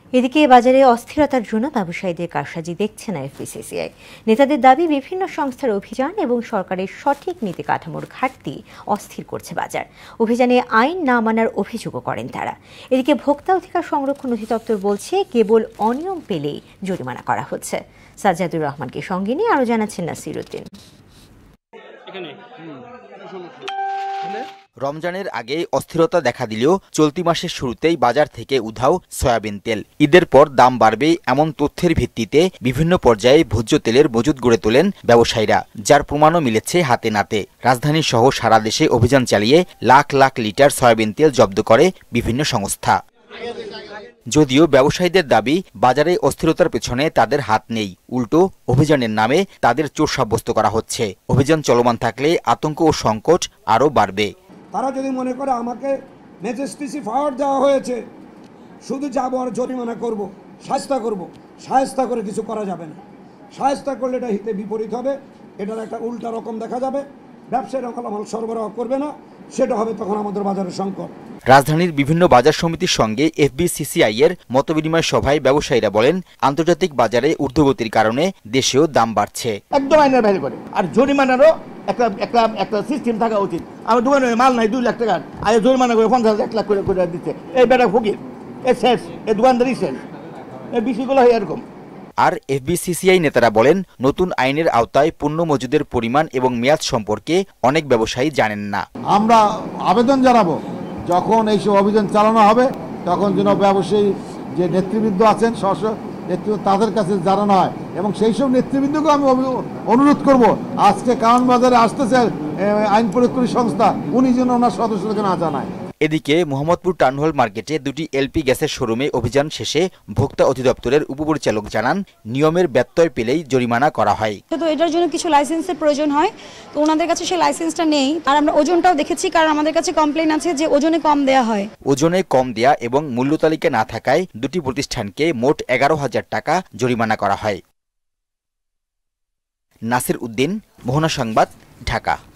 এদিকে বাজারে অস্থিরতার জন্য ব্যবসায়ীদের কারসাজি দেখছে না এফবিসিসিআই। নেতাদের দাবি, বিভিন্ন সংস্থার অভিযান এবং সরকারের সঠিক নীতি কাঠামোর ঘাটতি অস্থির করছে বাজার। অভিযানে আইন না মানার অভিযোগও করেন তারা। এদিকে ভোক্তা অধিকার সংরক্ষণ অধিদপ্তর বলছে, কেবল অনিয়ম পেলেই জরিমানা করা হচ্ছে। সাজ্জাদুর রহমানকে সঙ্গে নিয়ে আরও জানাচ্ছেন নাসির উদ্দিন। রমজানের আগে অস্থিরতা দেখা দিলেও চলতি মাসের শুরুতেই বাজার থেকে উধাও সয়াবিন তেল। ঈদের পর দাম বাড়বে এমন তথ্যের ভিত্তিতে বিভিন্ন পর্যায়ে ভোজ্য তেলের মজুদ গড়ে তোলেন ব্যবসায়ীরা, যার প্রমাণও মিলেছে হাতে নাতে। রাজধানী সহ সারা দেশে অভিযান চালিয়ে লাখ লাখ লিটার সয়াবিন তেল জব্দ করে বিভিন্ন সংস্থা। যদিও ব্যবসায়ীদের দাবি, বাজারে অস্থিরতার পেছনে তাদের হাত নেই, উল্টো অভিযানের নামে তাদের চোর সাব্যস্ত করা হচ্ছে। অভিযান চলমান থাকলে আতঙ্ক ও সংকট আরও বাড়বে। তারা যদি মনে করে আমাকে ম্যাজিস্ট্রেসি পাওয়ার দেওয়া হয়েছে, শুধু যাবো আর জরিমানা করব, শায়েস্তা করব, শায়েস্তা করে কিছু করা যাবে না। শায়েস্তা করলে এটা হিতে বিপরীত হবে, এটার একটা উল্টা রকম দেখা যাবে। ব্যবসায়ীরা মাল সরবরাহ করবে না, সেটা হবে তখন আমাদের বাজারের সংকট। রাজধানীর বিভিন্ন বাজার সমিতির সঙ্গে এফবিসিসিআই এর মতবিনিময় সভায় ব্যবসায়ীরা বলেন, আন্তর্জাতিক বাজারে ঊর্ধ্বগতির কারণে দেশেও দাম বাড়ছে। একদম আইনের বাইরে করে, আর জরিমানারও একটা সিস্টেম থাকা উচিত। আমার দোকানে মাল নাই 2 লাখ টাকার, আর জরিমানা করে 50,000 1 লাখ করে দিচ্ছে। এই বেটা ফকির, এ শেষ, এ দোকানদারি শেষ, এই বিষয়গুলো হয় এরকম। আর এফবিসিসিআই নেতারা বলেন, নতুন আইনের আওতায় পণ্য মজুদের পরিমাণ এবং মেয়াদ সম্পর্কে অনেক ব্যবসায়ী জানেন না। আমরা আবেদন জানাবো, যখন এইসব অভিযান চালানো হবে তখন যেন ব্যবসায়ী যে নেতৃবৃন্দ আছেন, নেতৃত্ব তাদের কাছে জানানো হয়, এবং সেই সব নেতৃবৃন্দকে আমি অনুরোধ করব, আজকে কারণ বাজারে আসতেছে আইন প্রয়োগকারী সংস্থা, উনি যেন ওনার সদস্যদেরকে না জানায়। এদিকে মোহাম্মদপুর টাউনহল মার্কেটে 2টি এলপি গ্যাসের শোরুমে অভিযান শেষে ভোক্তা অধিদপ্তরের উপপরিচালক জানান, নিয়মের ব্যত্যয় পেলেই জরিমানা করা হয়। তো এটার জন্য কিছু লাইসেন্সের প্রয়োজন হয়, তো ওনাদের কাছে সেই লাইসেন্সটা নেই। আর আমরা ওজনটাও দেখেছি, কারণ আমাদের কাছে কমপ্লেইন আছে যে ওজনে কম দেয়া হয়। ওজনে কম দেয়া এবং মূল্য তালিকা না থাকায় দুটি প্রতিষ্ঠানকে মোট 11,000 টাকা জরিমানা করা হয়। নাসির উদ্দিন, মোহনা সংবাদ, ঢাকা।